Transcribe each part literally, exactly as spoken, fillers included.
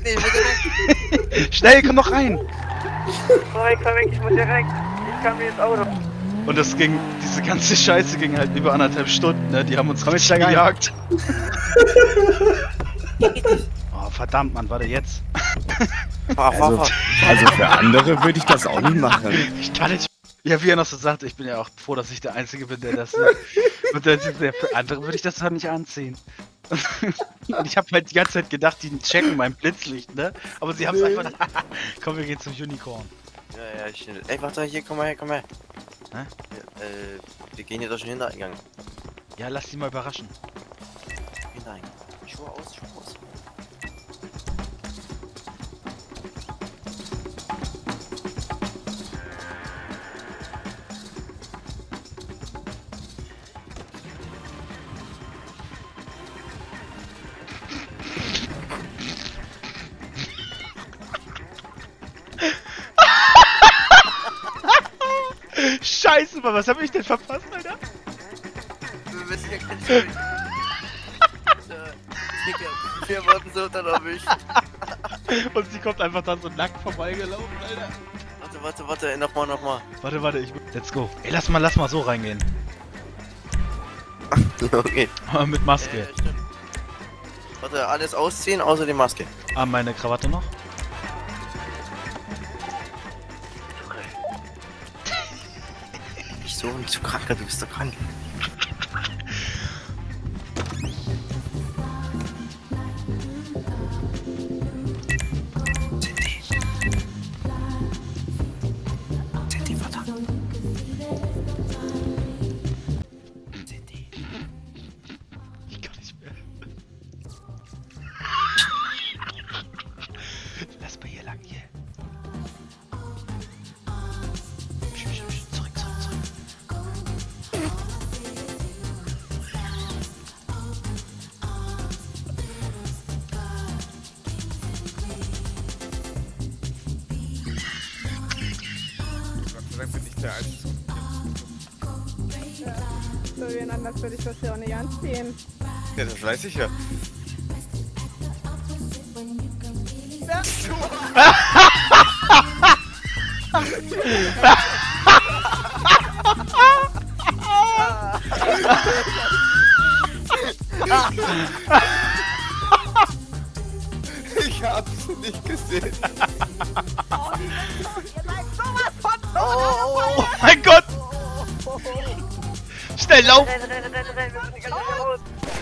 geht nicht, bitte. Schnell, komm noch rein! Komm weg, komm weg, ich muss hier weg. Ich kann mir ins Auto. Und das ging, diese ganze Scheiße ging halt über anderthalb Stunden, ne? Die haben uns richtig gejagt. Oh, verdammt, Mann, warte jetzt. Fahr, fahr, Also, fahr. also für andere würde ich das auch nicht machen. Ich kann nicht. Ja, wie er noch so sagt, ich bin ja auch froh, dass ich der Einzige bin, der das. Und der, der, für andere würde ich das halt nicht anziehen. Und ich habe halt die ganze Zeit gedacht, die checken mein Blitzlicht, ne? Aber sie haben es einfach. Komm, wir gehen zum Unicorn. Ja, ja, ich. Ey, warte, hier, komm mal her, komm mal her. Hä? Ja, äh, wir gehen hier durch den Hintereingang. Ja, lass die mal überraschen. Hintereingang. Schuhe aus, Schuhe aus. Scheiße, Mann, was habe ich denn verpasst, Alter? Wir müssen hier kein Spiel. Digga, wir wurden so dann erwischt. Und sie kommt einfach dann so nackt vorbeigelaufen, Alter. Warte, warte, warte, nochmal, nochmal. Warte, warte, ich. Let's go. Ey, lass mal, lass mal so reingehen. Okay. Mit Maske. Ja, ja, stimmt. Warte, alles ausziehen, außer die Maske. Ah, meine Krawatte noch? Nicht so, nicht so krank, du bist doch krank. Lass mal hier lang, hier. Zurück, zurück, zurück. Gott sei Dank bin ich der Einzige. Ja, so wie anders würde ich das ja auch nicht anziehen. Ja, das weiß ich ja. Ich hab's nicht gesehen. Oh mein Gott! Schnell, lauf! Renn, renn, renn, renn, wir müssen die ganze Zeit raus.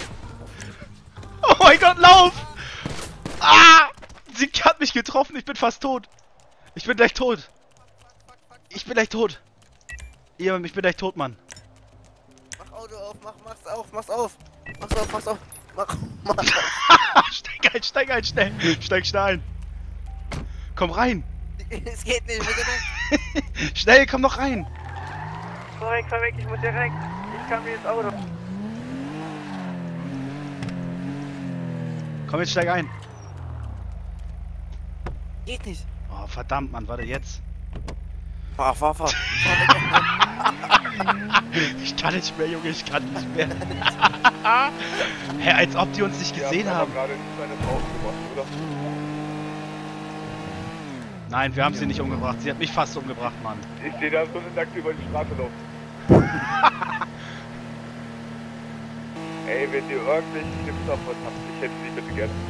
Oh mein Gott, lauf! Ah! Sie hat mich getroffen, ich bin fast tot. Ich bin gleich tot. Ich bin gleich tot. Ja, ich bin gleich tot, Mann. Mach Auto auf, mach, mach's auf, mach's auf. Mach's auf, mach's auf. Mach, mach. Steig ein, steig ein, schnell. Steig schnell ein. Komm rein. Es geht nicht, bitte. Schnell, komm noch rein. Komm weg, komm weg, ich muss hier weg. Ich kann mir ins Auto. Komm jetzt, steig ein. Geht nicht. Oh, verdammt, Mann, warte jetzt. Fahr, fahr, fahr. Ich kann nicht mehr, Junge, ich kann nicht mehr. Hä, als ob die uns nicht gesehen Wir haben. gerade nicht seine Frau umgebracht, oder? Nein, wir haben sie nicht umgebracht. Sie hat mich fast umgebracht, Mann. Ich sehe da so eine Nackte über die Straße laufen. Ey, wenn ihr irgendwelche Tipps davon habt, ich hätte sie bitte gerne.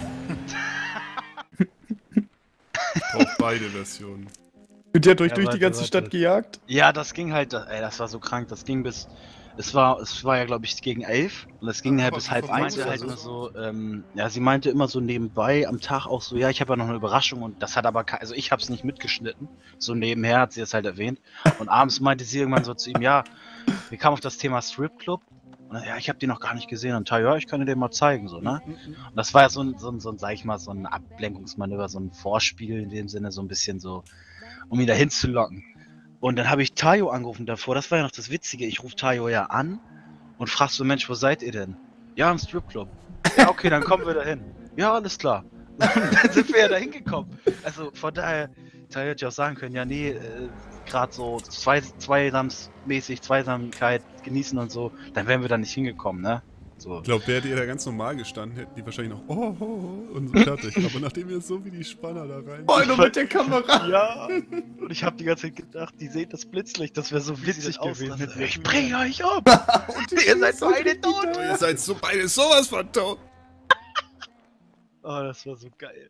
Auch beide Versionen. Und der hat euch Ja, durch warte, die ganze warte. Stadt gejagt? Ja, das ging halt, ey, das war so krank. Das ging bis, es war, es war ja, glaube ich, gegen elf und das ging Ach, halt aber bis halb von eins. Mainz Halt oder immer so? so, ähm, ja, sie meinte immer so nebenbei am Tag auch so, ja, ich habe ja noch eine Überraschung und das hat aber, ke- also ich habe es nicht mitgeschnitten. So nebenher hat sie es halt erwähnt. Und abends meinte sie irgendwann so zu ihm, ja, wir kamen auf das Thema Stripclub. Und dann, ja, ich habe die noch gar nicht gesehen. Und ja, ich kann dir den mal zeigen, so, ne? Und das war ja so ein, so ein, so ein, sag ich mal, so ein Ablenkungsmanöver, so ein Vorspiel in dem Sinne, so ein bisschen so, um ihn dahin zu locken. Und dann habe ich Tayo angerufen davor, das war ja noch das Witzige, ich rufe Tayo ja an und frag so, Mensch, wo seid ihr denn? Ja, im Stripclub. Ja, okay, dann kommen wir dahin. Ja, alles klar. Und dann sind wir ja dahin gekommen. Also von daher, Tayo hätte ja auch sagen können, ja, nee, äh, gerade so zwei, zweisamsmäßig, Zweisamkeit genießen und so, dann wären wir da nicht hingekommen, ne? So. Ich glaube, wäre ihr da ganz normal gestanden, hätten die wahrscheinlich noch oh, oh, oh und so fertig. Aber nachdem ihr so wie die Spanner da rein... Oh, nur mit der Kamera. Ja, und ich habe die ganze Zeit gedacht, die sehen das Blitzlicht, das wäre so witzig gewesen. Ich bring euch um! Ihr seid beide tot! Oh, ihr seid so beide sowas von tot! Oh, das war so geil.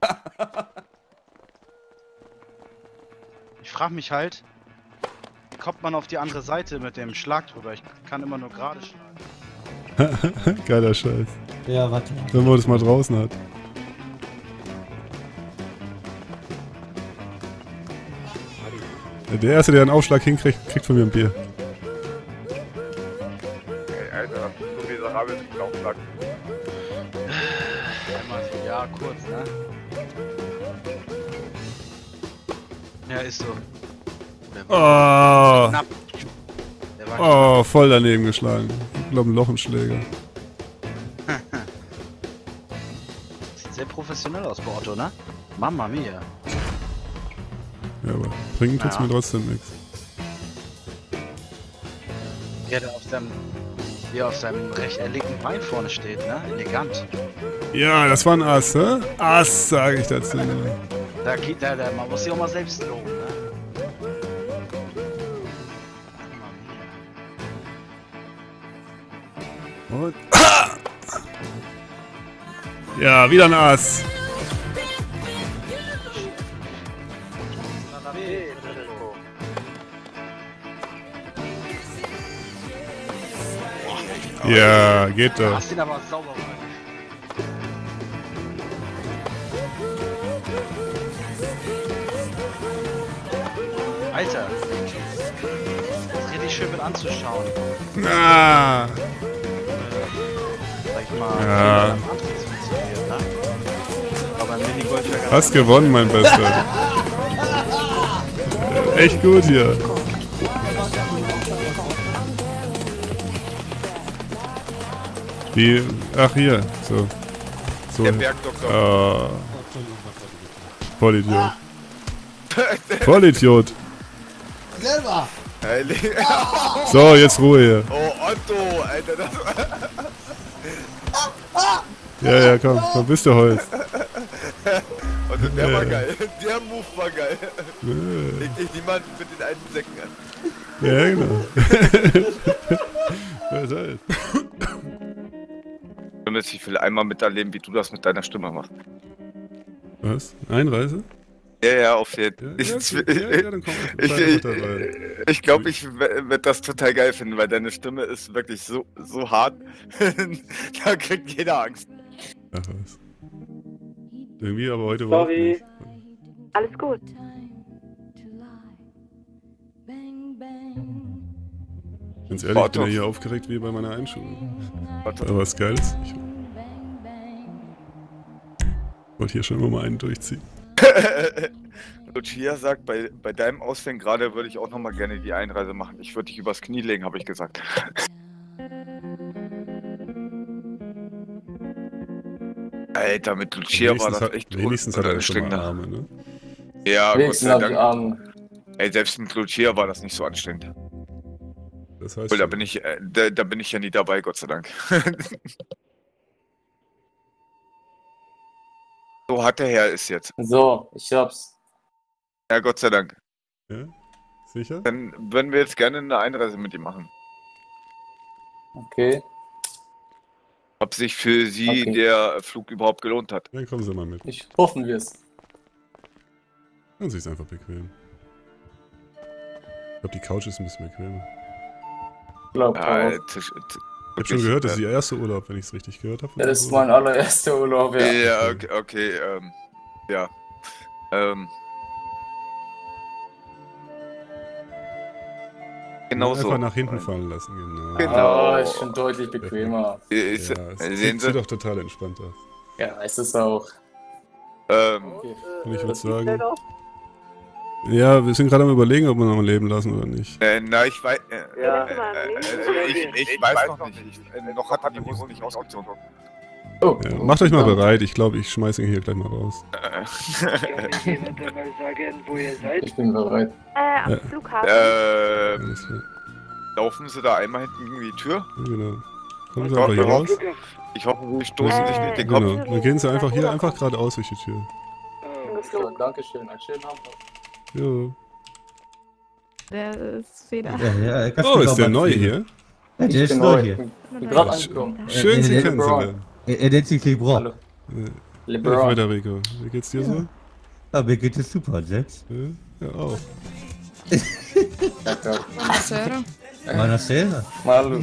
Ich frage mich halt, wie kommt man auf die andere Seite mit dem Schlag drüber? Ich kann immer nur gerade schlagen. Geiler Scheiß. Ja, warte. Wenn man das mal draußen hat. Der Erste, der einen Aufschlag hinkriegt, kriegt von mir ein Bier. Ey, Alter, so miserabel ist ein Aufschlag. Einmal so, ja, kurz, ne? Ja, ist so. Der war Oh, knapp. Der war oh, voll daneben geschlagen. Ich glaube, ein Loch im Schläger. Sieht sehr professionell aus bei Otto, ne? Mamma mia. Ja, aber bringen tut's Ja. mir trotzdem nichts. Ja, der auf seinem, wie er auf seinem recht linken Bein vorne steht, ne? Elegant. Ja, das war ein Ass, hä? Ass, sage ich dazu. Da geht der, der, man muss sich auch mal selbst loben, ne? Mamma mia. Und. Ja, wieder ein Ass. Ja, geht Du doch. hast ihn aber sauber gemacht. Alter. Das ist richtig schön mit anzuschauen. Ah, Sag ich mal, Ja. wie das am Antritt funktioniert, ne? Aber beim Minigolf ja ganz hast gewonnen, mein Bester. Echt gut hier. Wie. Ach, hier. So. So. Der Bergdoktor. Ah. Vollidiot. Vollidiot. Selber! Heilig. So, jetzt Ruhe hier. Oh, Otto, Alter, das Ja, ja, komm, komm, bist du Holz. Otto, der war Ja. geil. Der Move war geil. Leg dich niemand mit den alten Säcken an. Ja, genau. Wer soll's? Ich will einmal miterleben, wie du das mit deiner Stimme machst. Was? Einreise? Ja, ja, auf jeden Ja, Ich, ja, ich, gut. Ja, ja, dann komm, ich, sei ich, einfach dabei. ich glaube, ich werde das total geil finden, weil deine Stimme ist wirklich so, so hart. Da kriegt jeder Angst. Ach was. Irgendwie, aber heute Sorry. überhaupt nicht. Alles gut. Ganz ehrlich, ich Otto. bin ja hier aufgeregt wie bei meiner Einschulung. Otto. Aber was Geiles. Ich wollte hier schon immer mal einen durchziehen. Lucia sagt, bei, bei deinem Ausfällen gerade würde ich auch nochmal gerne die Einreise machen. Ich würde dich übers Knie legen, habe ich gesagt. Alter, mit Lucia war das hat, echt wenigstens hat er schon mal anstrengend. Arme, ne? Ja, Gott Wenigstens sei hab ich Dank. Arme. Ey, selbst mit Lucia war das nicht so anstrengend. Das heißt, Obwohl, da bin ich, äh, da, da bin ich ja nie dabei, Gott sei Dank. So hat der Herr es jetzt. So, ich hab's. Ja, Gott sei Dank. ja? Sicher? Dann würden wir jetzt gerne eine Einreise mit ihm machen. Okay, Ob sich für Sie Okay. der Flug überhaupt gelohnt hat. Dann kommen Sie mal mit. ich hoffen wir's. Dann sich einfach bequem. Ich glaube, die Couch ist ein bisschen bequemer. Glaub Ja, auch. Tisch, t- Ich habe schon wirklich, gehört, das ist äh, Ihr erster Urlaub, wenn ich es richtig gehört habe. Ja, das ist mein allererster Urlaub, ja. Ja, okay, okay ähm, ja. Ähm. Genau so. Einfach nach hinten fallen lassen, genau. Genau. Ah, ist schon deutlich bequemer. Ist, Ja, es äh, sieht, sehen sieht Sie? doch total entspannt aus. Ja, ist es auch. Ähm, Okay. Und ich würde Das sieht sagen, Halt auf. ja, wir sind gerade am überlegen, ob wir noch mal leben lassen oder nicht. äh, na, ich weiß. Äh, Ja. äh, äh, ich, ich weiß noch nicht. Ich, äh, noch hat er die Hose nicht ausgezogen. Oh, Ja, macht euch mal bereit, ich glaube, ich schmeiße ihn hier gleich mal raus. Äh, ich bin bereit. Äh, am Ja. Flughafen. ähm, Alles klar. laufen Sie da einmal hinten gegen die Tür? Ja, genau. Kommen Sie einfach hier raus. Ich hoffe, Sie stoßen sich nicht den Kopf. Genau, dann gehen Sie einfach hier einfach geradeaus durch die Tür. So, Dankeschön, einen schönen Abend noch. Jo. Der ist wieder. Ja, ja, Oh, ist der neu hier? Ja, der Ich ist bin neu neu, hier. ich bin bin gerade angekommen. Schön, Äh, Sie äh, kennenzulernen. Er, er nennt sich Lebron. Hallo. Hey, LeBron. Federico, wie geht's dir so? Ja, mir geht es super, und selbst. Ja, ja auch. Buonasera. Buonasera. Hallo.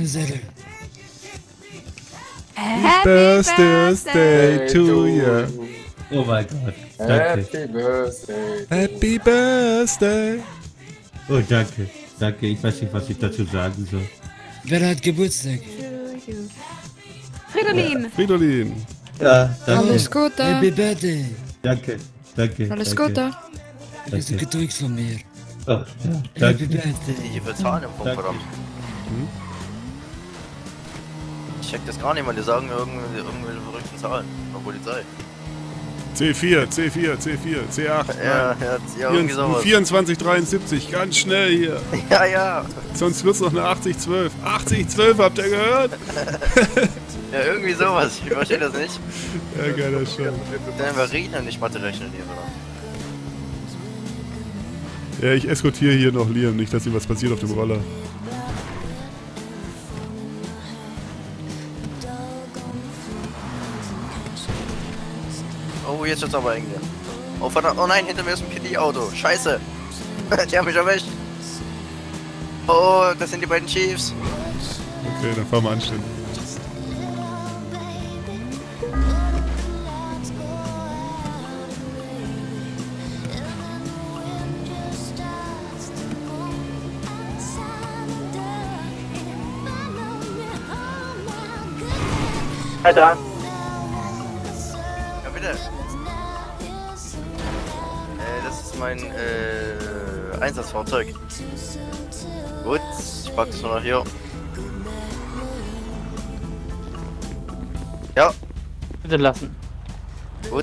Happy Birthday to you. Oh mein Gott. Danke. Happy Birthday. Happy Birthday. Oh, danke. Danke, ich weiß nicht, was ich dazu sagen soll. Wer hat Geburtstag? Fridolin. Fridolin. Ja, danke. Alles Gute. Happy Birthday. Danke, danke. Alles danke. Gute. Du bist Danke. gedrückt von mir. Oh, ja, Happy danke. Birthday. Die bezahlen im Punkt, Danke. verdammt. Ich check das gar nicht mal, die sagen irgendwelche, irgendwelche verrückten Zahlen. Von der Polizei. C vier, C vier, C vier, C acht. Ja, ja, ja, irgendwie sowas. vierundzwanzig dreiundsiebzig, ganz schnell hier. Ja, ja. Sonst wird's noch eine achtzig zwölf. achtzig zwölf, habt ihr gehört? Ja, irgendwie sowas. Ich verstehe das nicht. Ja, geiler Scheiß. Denn wir reden ja nicht Mathe rechnen hier, oder? Ja, ich eskortiere hier noch Liam, nicht, dass ihm was passiert auf dem Roller. Oh, jetzt wird's aber eng hier. Oh, verdammt. Oh nein, hinter mir ist ein P D-Auto. Scheiße. Die haben mich erwischt. Oh, das sind die beiden Chiefs. Okay, dann fahren wir anständig. Alter. Ja, bitte. Äh, das ist mein, äh, Einsatzfahrzeug. Gut, ich pack das nur noch hier. Ja. Bitte lassen. Gut.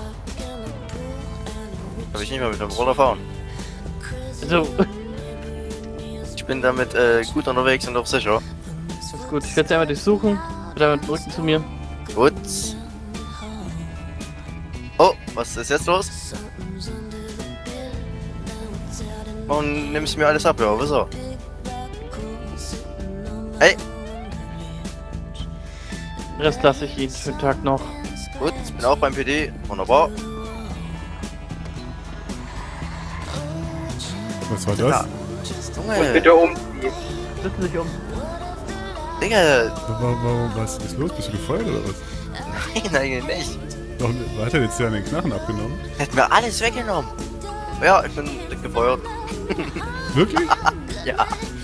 Darf ich nicht mehr mit dem Roller fahren? So. Ich bin damit, äh, gut unterwegs und auch sicher. Das ist gut. Ich werde sie einmal durchsuchen. Bitte einmal mit dem Rücken zu mir. Gut. Oh, was ist jetzt los? Warum nimmst du mir alles ab, ja? Wieso? Hey! Den Rest lasse ich jeden schönen Tag noch. Gut, ich bin auch beim P D. Wunderbar. Was war das? Junge! Bitte umziehen. Sitzen sich um. Digga! Warum, warum, was ist los? Bist du gefeuert oder was? Nein, eigentlich nicht. Warum, hat er jetzt ja den Knarren abgenommen? Hätten wir alles weggenommen. Ja, ich bin gefeuert. Wirklich? Ja.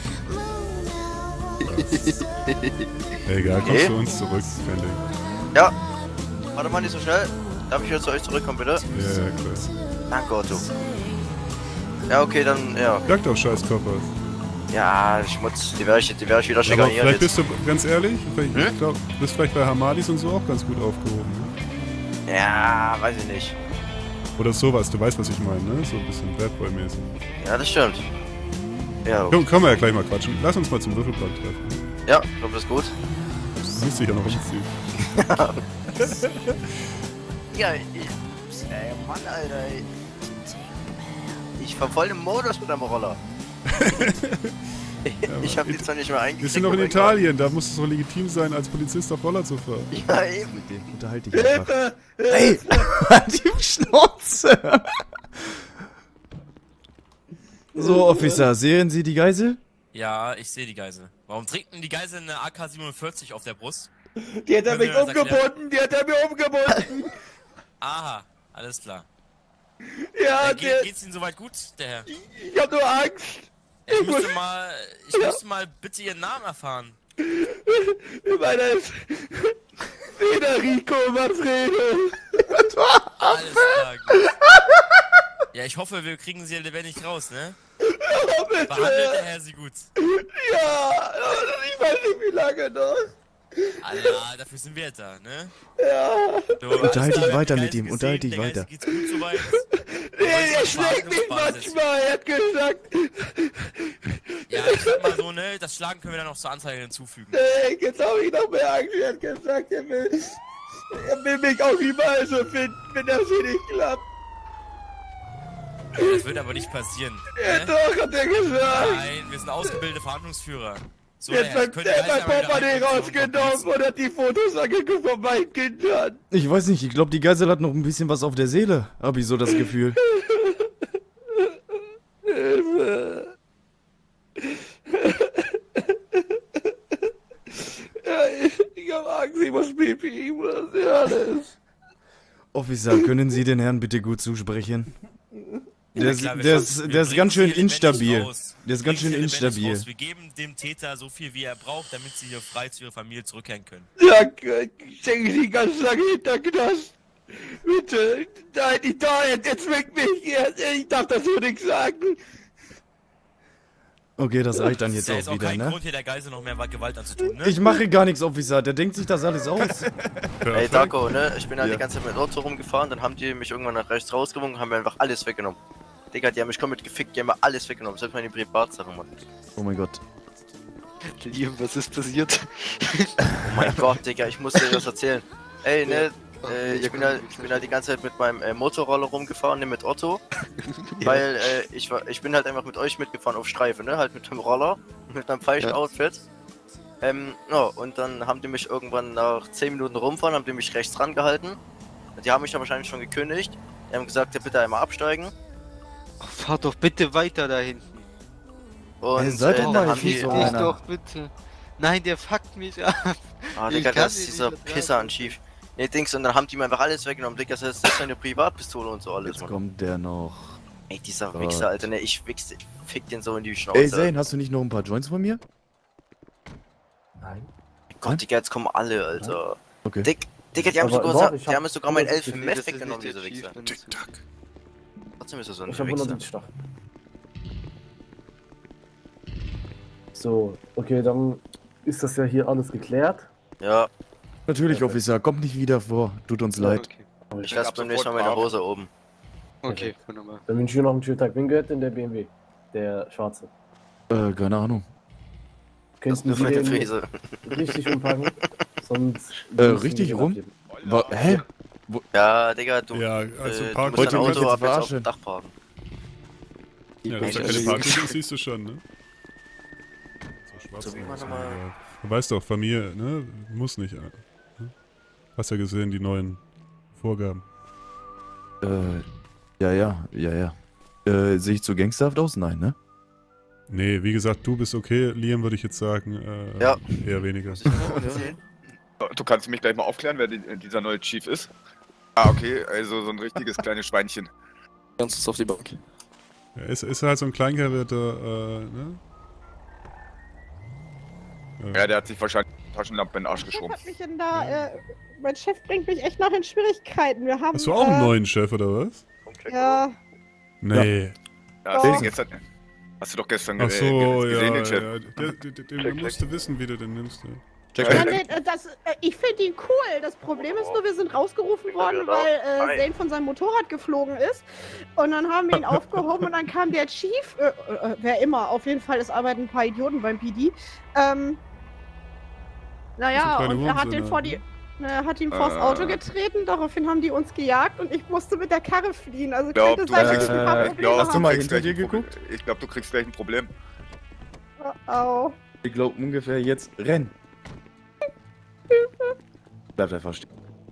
Egal, kommst Okay. zu uns zurück, kein Ding. Ja. Warte mal nicht so schnell. Darf ich wieder zu euch zurückkommen, bitte? Ja, ja, klar. Danke, Otto. Ja, okay, dann, ja. Jagd auf Scheißkörper. Ja, Schmutz, die werde ich, die werd ich wieder Aber schikanieren vielleicht jetzt. bist du, ganz ehrlich, vielleicht, Hm? ich glaub, bist vielleicht bei Hamadis und so auch ganz gut aufgehoben. Ne? Ja, weiß ich nicht. Oder sowas, du weißt, was ich meine, ne? So ein bisschen Bad Boy-mäßig. Ja, das stimmt. Ja, Komm, können wir ja gleich mal quatschen. Lass uns mal zum Würfelblatt treffen. ja, ich glaube, das ist gut. Du musst dich ja noch umziehen. Ja, ich, ey, Mann, Alter, ey. Ich fahr voll im Modus mit dem Roller. Ich hab die zwar nicht mehr eingekriegt. Wir sind noch in aber Italien, da muss es doch legitim sein, als Polizist auf Roller zu fahren. egal. Ja, eben. Mit dem unterhalte ich einfach. Hey, halt die Schnauze! So, Officer, sehen Sie die Geisel? Ja, ich sehe die Geisel. Warum trägt denn die Geisel eine A K siebenundvierzig auf der Brust? Die hat er Können mich Sie mir das umgebunden, die hat er mir umgebunden! Aha, alles klar. Ja, äh, geht, der, geht's Ihnen soweit gut, der Herr? ich hab nur Angst! Ich müsste mal, ich müsste mal bitte Ihren Namen erfahren. Meiner ist Federico Manfredo! Alles klar, gut. Ja, ich hoffe, wir kriegen Sie lebendig raus, ne? Ja, bitte! Behandelt der Herr Sie gut? Ja, ich weiß nicht, wie lange noch. Allah, dafür sind wir da, ne? Ja. So, Unterhalte alles dich klar, weiter der mit ihm, Geisel unterhalte gesehen, dich der weiter. Geisel geht's gut soweit. Nee, er schlägt mich manchmal, er hat gesagt. Ja, ich sag mal so, ne, das Schlagen können wir dann noch zur Anzeige hinzufügen. Nee, jetzt hab ich noch mehr Angst. Er hat gesagt, er will, er will mich auch überall so finden, wenn das hier nicht klappt. Das wird aber nicht passieren. Ja, ne? doch, hat er gesagt. Nein, wir sind ausgebildete Verhandlungsführer. So, Jetzt der hat könnte er gleich mein einmal wieder Portemonnaie reinkommen rausgenommen und hat die Fotos angeguckt von meinen Kindern. Ich weiß nicht, ich glaube, die Geisel hat noch ein bisschen was auf der Seele. Hab ich so das Gefühl. Hilfe. Ja, ich, ich hab Angst, ich muss Pipi, ich muss ja alles. Officer, können Sie den Herrn bitte gut zusprechen? Der ist, klar, wir der schaffen- ist, wir der ist bringen ganz schön sie lebendig instabil. raus. Der ist Wir ganz bringen schön sie lebendig instabil. raus. Wir geben dem Täter so viel, wie er braucht, damit sie hier frei zu ihrer Familie zurückkehren können. Ja, ich denke die ganz lange hinter Knast. Bitte, nein, ich darf jetzt, jetzt weg mich. Ich darf dazu nichts sagen. Okay, das reicht dann jetzt Das ist auch auch wieder, kein ne? Grund, hier der Geisel noch mehr Gewalt anzutun, ne? Ich mache gar nichts, Officer. Der denkt sich das alles aus. Ey, Darko, ne? Ich bin halt Ja. die ganze Zeit mit Auto rumgefahren, dann haben die mich irgendwann nach rechts rausgewunken und haben mir einfach alles weggenommen. Digga, die haben mich komplett gefickt, die haben mir alles weggenommen, selbst meine Privatsachen, Mann. Oh mein Gott. Liam, was ist passiert? Oh mein Gott, Digga, ich muss dir was erzählen. Ey, ne? Äh, ich, bin halt, ich bin halt die ganze Zeit mit meinem äh, Motorroller rumgefahren, ne, mit Otto. Weil äh, ich war, ich bin halt einfach mit euch mitgefahren auf Streife, ne? Halt mit dem Roller, mit einem falschen Ja. Outfit. Ähm, ja, und dann haben die mich irgendwann nach zehn Minuten rumfahren, haben die mich rechts rangehalten. Die haben mich dann wahrscheinlich schon gekündigt. Die haben gesagt, ja, bitte einmal absteigen. Ach, fahr doch bitte weiter da hinten. Und Ey, seid äh, doch dann mal haben die... nicht so Ich einer. doch bitte. Nein, der fuckt mich ab. Ah, Ich Digga, kann das ist sie dieser nicht Pisser an Chief. Ne, Dings, und dann haben die mir einfach alles weggenommen. Digga, das ist das ist eine Privatpistole und so alles, Jetzt Mann. kommt der noch. Ey, dieser Gott. Wichser, Alter, ne, ich wichs, ich fick den so in die Schnauze. Ey, Zane, hast du nicht noch ein paar Joints von mir? Nein. Gott, Digga, jetzt kommen alle, Alter. Okay. Dick, Digga, die haben Aber sogar, doch, unser, ich die hab haben mir sogar mein hundertsiebzig Elfen Nee, Meth das ist weggenommen, nicht diese der Wichser. Chief, dann ist- Tick-Tack. Trotzdem ist er so ein Ich hab Wichser. hundertsiebzig Stach. So, okay, dann ist das ja hier alles geklärt. Ja, Natürlich, Officer. Kommt nicht wieder vor. Tut uns leid. Okay, ich lasse beim nächsten Mal meine Hose oben. okay, wunderbar. Dann wünsche ich dir noch einen schönen Tag. Wen gehört denn der B M W? Der schwarze. Äh, keine Ahnung. Das Könnten ist Sie meine den Fräse. richtig umpacken? Sonst. Äh, müssen richtig wir den rum? abgeben. Wa hä? Ja, Digga, du, Ja, äh, also du Park- musst Wollt dein ihr mich Auto jetzt ab jetzt auf verarschen? dem Dach parken. Ja, Ey, das ist ja das keine ist- Party, das siehst du schon, ne? So schwarz. So wie man aus, nochmal- ja. Du weißt doch, Familie, ne? Muss nicht. Ne? Hast ja gesehen, die neuen Vorgaben. Äh, ja, ja, ja, ja. Äh, sehe ich zu gangsterhaft aus? Nein, ne? Nee, wie gesagt, du bist okay. Liam würde ich jetzt sagen, äh, Ja. eher weniger. Du kannst mich gleich mal aufklären, wer die, dieser neue Chief ist? Ah, okay, also so ein richtiges kleines Schweinchen. Ganz auf die Bank. Ja, ist, ist halt so ein Kleinkarierter, äh, ne? Ja, der hat sich wahrscheinlich die Taschenlampe in den Arsch Was geschoben. hat mich denn da, äh, mein Chef bringt mich echt noch in Schwierigkeiten. Wir haben. Hast du auch einen äh, neuen Chef, oder was? Ja, Nee. Ja, hast du Doch. den gestern, hast du doch gestern Ach ge- so, ge- ja, gesehen, den ja. Chef. Der, der, der, der musst du wissen, wie du den nimmst. Ja. ja nee, äh, das, äh, ich finde ihn cool. Das Problem ist nur, wir sind rausgerufen worden, weil äh, Zane von seinem Motorrad geflogen ist. Und dann haben wir ihn aufgehoben und dann kam der Chief, äh, äh, wer immer, auf jeden Fall, es arbeiten ein paar Idioten beim P D. Ähm, naja, kleine und er hat Wurmsinn, den vor ja. die. Er hat ihn vors Äh. Auto getreten, daraufhin haben die uns gejagt und ich musste mit der Karre fliehen. Also Ich glaub, könnte du sein, dass kriegst, ich ein paar ich Probleme glaub, Hast du habe. mal kriegst hinter gleich dir ein Problem. geguckt? Ich glaube, du kriegst gleich ein Problem. Oh, oh. Ich glaube ungefähr jetzt renn. Bleib einfach stehen.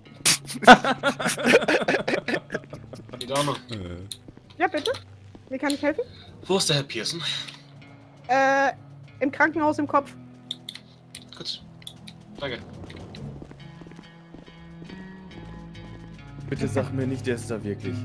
Äh, Ja, bitte? Wie kann ich helfen? Wo ist der Herr Pearson? Äh, im Krankenhaus im Kopf. Gut. Danke. Bitte sag mir nicht, der ist da wirklich.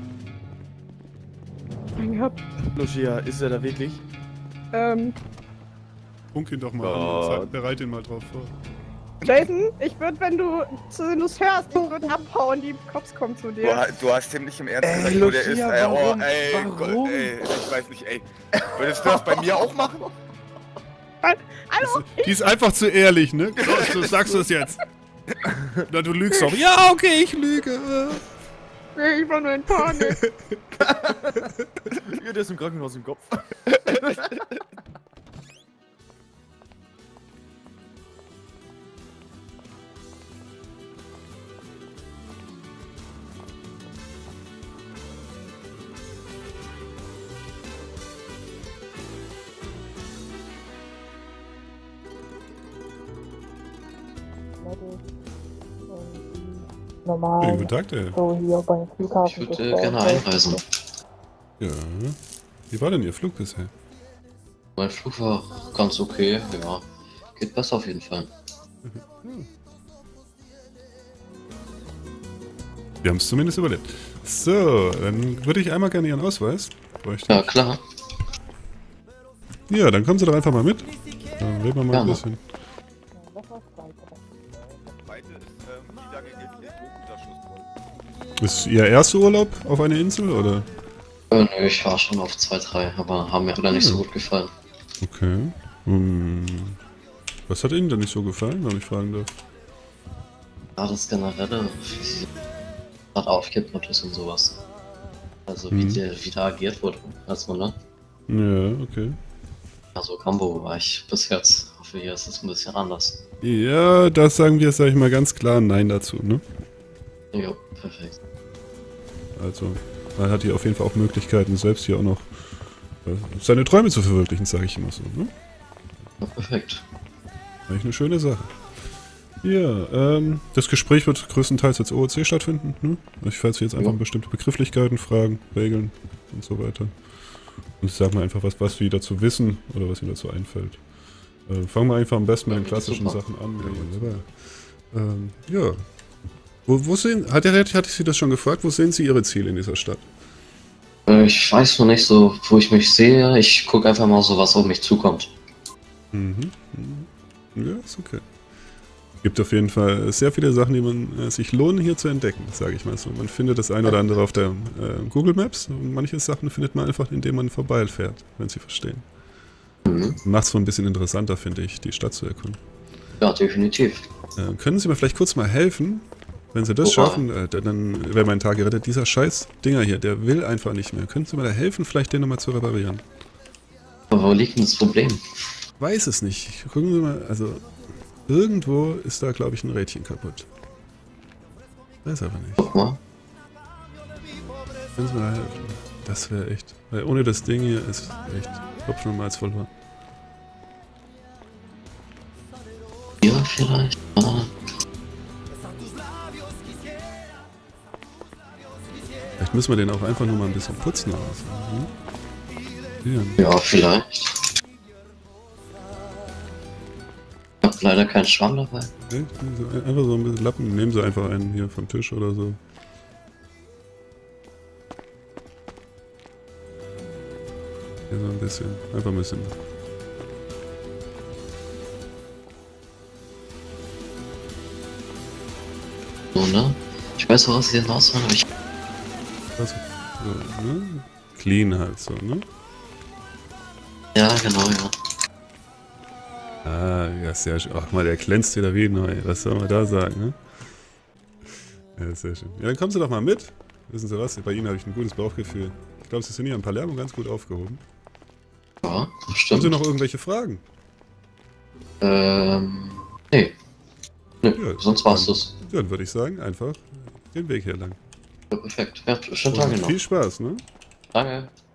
Ja. Lucia, ist er da wirklich? Ähm, Funk ihn doch mal Gott. an. Sag- Bereit ihn mal drauf vor. Jason, ich würde, wenn du wenn du's hörst, ich würde abhauen, die Cops kommen zu Du, dir. ha- du hast ihm nicht im Ernst Ey, gesagt, wo der ist. Lucia, Ey, oh, warum? ey, Warum? Gott, ey, ich weiß nicht, ey. Würdest du das bei mir auch machen? Hallo? Die ist einfach zu ehrlich, ne? So, sagst du es jetzt. Na, du lügst doch. Ja, okay, ich lüge. Ich war nur in Panik. Ja, der ist im Krankenhaus im Kopf. normal. Guten Tag, der. So hier beim Flughafen. Ich würde äh, gerne einreisen. Ja. Wie war denn Ihr Flug bisher? Mein Flug war ganz okay, ja. Geht besser auf jeden Fall. Wir haben es zumindest überlebt. So, dann würde ich einmal gerne Ihren Ausweis. Bräuchte Ja, ich. klar. Ja, dann kommen Sie doch einfach mal mit. Dann reden wir mal ein Gerne. bisschen. Ist Ihr erster Urlaub auf einer Insel, oder? Äh, nö, ich war schon auf zwei, drei, aber haben mir leider nicht so gut gefallen. Okay. Hm. Was hat Ihnen denn nicht so gefallen, wenn ich fragen darf? Ja, das Generelle, wie sie gerade aufgekippt ist und sowas. Also wie, Mhm. der, wie da agiert wurde, als man, ne? Ja, okay. Also Kambo war ich bis jetzt. Hoffe, hier ist es ein bisschen anders. Ja, das sagen wir, sag ich mal, ganz klar Nein dazu, ne? Jo, perfekt. Also, man hat hier auf jeden Fall auch Möglichkeiten, selbst hier auch noch äh, seine Träume zu verwirklichen, sage ich immer so, ne? Ja, perfekt. Eigentlich eine schöne Sache. Ja, ähm, das Gespräch wird größtenteils als O O C stattfinden, ne? Ich werde Sie jetzt einfach Ja. bestimmte Begrifflichkeiten fragen, Regeln und so weiter. Und ich sage mal einfach, was, was Sie dazu wissen oder was Ihnen dazu einfällt. Äh, fangen wir einfach am besten mit den klassischen super. Sachen an. Ja, ähm, ja. Wo, wo sehen, hat er, hatte ich Sie das schon gefragt, wo sehen Sie Ihre Ziele in dieser Stadt? Äh, ich weiß noch nicht so, wo ich mich sehe. Ich gucke einfach mal so, was auf mich zukommt. Mhm. mhm. Ja, ist okay. Gibt auf jeden Fall sehr viele Sachen, die man äh, sich lohnen hier zu entdecken, sage ich mal so. Man findet das ein oder andere auf der äh, Google Maps und manche Sachen findet man einfach, indem man vorbeifährt, wenn Sie verstehen. Mhm. Macht es so ein bisschen interessanter, finde ich, die Stadt zu erkunden. Ja, definitiv. Äh, können Sie mir vielleicht kurz mal helfen? Wenn Sie das Oha. schaffen, äh, dann wäre mein Tag gerettet. Dieser scheiß Dinger hier, der will einfach nicht mehr. Können Sie mir da helfen, vielleicht den nochmal zu reparieren? Aber wo liegt denn das Problem? Weiß es nicht. Gucken Sie mal, also irgendwo ist da, glaube ich, ein Rädchen kaputt. Weiß aber nicht. Guck mal. Können Sie mir da helfen? Das wäre echt. Weil ohne das Ding hier ist echt Hopfen und Malz verloren. Ja, vielleicht. Ah. Vielleicht müssen wir den auch einfach nur mal ein bisschen putzen. Hm? Ja, vielleicht. Ich hab leider keinen Schwamm dabei. Okay, einfach so ein bisschen Lappen. Nehmen Sie einfach einen hier vom Tisch oder so. Hier so ein bisschen. Einfach ein bisschen. So, ne? Ich weiß, woraus sie hinaus wollen, aber ich. Was? So, ne? Clean halt so, ne? Ja, genau, ja. Ah, ja, sehr schön. Ach mal, der glänzt wieder wie neu. Was soll man da sagen, ne? Ja, sehr schön. Ja, dann kommen Sie doch mal mit. Wissen Sie was? Bei Ihnen habe ich ein gutes Bauchgefühl. Ich glaube, Sie sind hier in Palermo ganz gut aufgehoben. Ja, das Haben stimmt. Sie noch irgendwelche Fragen? Ähm. Nee. Nee, Ja, sonst war's dann- das. Ja, dann würde ich sagen, einfach den Weg hier lang. Ja, perfekt. Ja, schönen Tag Und noch. viel Spaß, ne? Danke.